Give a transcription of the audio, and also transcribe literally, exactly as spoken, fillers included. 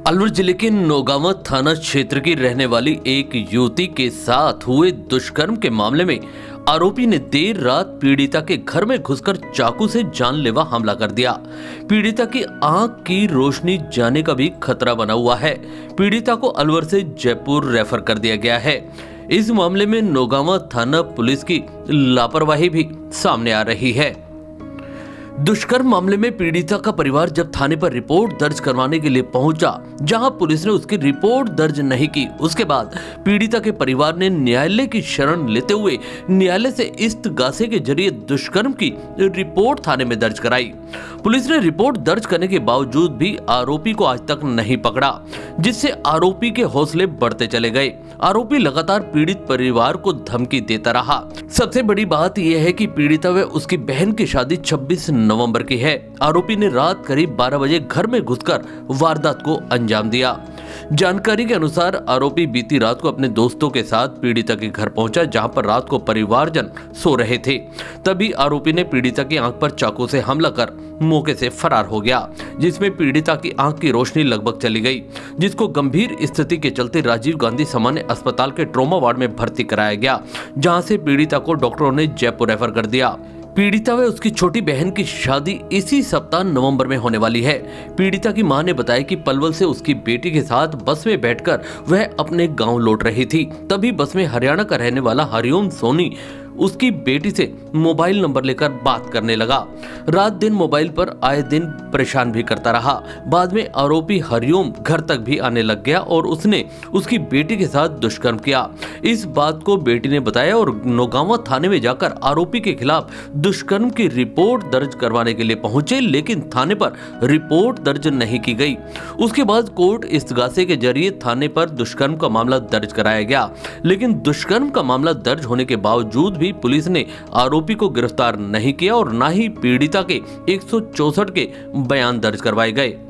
अलवर जिले के नौगांवा थाना क्षेत्र की रहने वाली एक युवती के साथ हुए दुष्कर्म के मामले में आरोपी ने देर रात पीड़िता के घर में घुसकर चाकू से जानलेवा हमला कर दिया। पीड़िता की आंख की रोशनी जाने का भी खतरा बना हुआ है। पीड़िता को अलवर से जयपुर रेफर कर दिया गया है। इस मामले में नौगांवा थाना पुलिस की लापरवाही भी सामने आ रही है। दुष्कर्म मामले में पीड़िता का परिवार जब थाने पर रिपोर्ट दर्ज करवाने के लिए पहुंचा, जहां पुलिस ने उसकी रिपोर्ट दर्ज नहीं की, उसके बाद पीड़िता के परिवार ने न्यायालय की शरण लेते हुए न्यायालय से इस्तगासे के जरिए दुष्कर्म की रिपोर्ट थाने में दर्ज कराई। पुलिस ने रिपोर्ट दर्ज करने के बावजूद भी आरोपी को आज तक नहीं पकड़ा, जिससे आरोपी के हौसले बढ़ते चले गए। आरोपी लगातार पीड़ित परिवार को धमकी देता रहा। सबसे बड़ी बात यह है कि पीड़िता व उसकी बहन की शादी छब्बीस नवंबर की है। आरोपी ने रात करीब बारह बजे घर में घुसकर वारदात को अंजाम दिया। जानकारी के अनुसार आरोपी बीती रात को अपने दोस्तों के साथ पीड़िता के घर पहुंचा, जहां पर रात को परिवारजन सो रहे थे। तभी आरोपी ने पीड़िता की आंख पर चाकू से हमला कर मौके से फरार हो गया, जिसमें पीड़िता की आंख की रोशनी लगभग चली गई, जिसको गंभीर स्थिति के चलते राजीव गांधी सामान्य अस्पताल के ट्रॉमा वार्ड में भर्ती कराया गया, जहां से पीड़िता को डॉक्टरों ने जयपुर रेफर कर दिया। पीड़िता व उसकी छोटी बहन की शादी इसी सप्ताह नवंबर में होने वाली है। पीड़िता की मां ने बताया कि पलवल से उसकी बेटी के साथ बस में बैठकर वह अपने गांव लौट रही थी। तभी बस में हरियाणा का रहने वाला हरिओम सोनी उसकी बेटी से मोबाइल नंबर लेकर बात करने लगा। रात दिन मोबाइल पर आए दिन परेशान भी करता रहा। बाद में आरोपी हरिओम घर तक भी आने लग गया और उसने उसकी बेटी के साथ दुष्कर्म किया। इस बात को बेटी ने बताया और नौगांवा थाने में जाकर आरोपी के खिलाफ दुष्कर्म की रिपोर्ट दर्ज करवाने के लिए पहुंचे, लेकिन थाने पर रिपोर्ट दर्ज नहीं की गई। उसके बाद कोर्ट इस्तगासे के जरिए थाने पर दुष्कर्म का मामला दर्ज कराया गया, लेकिन दुष्कर्म का मामला दर्ज होने के बावजूद भी पुलिस ने आरोपी को गिरफ्तार नहीं किया और न ही पीड़िता के एक सौ चौसठ के बयान दर्ज करवाए गए।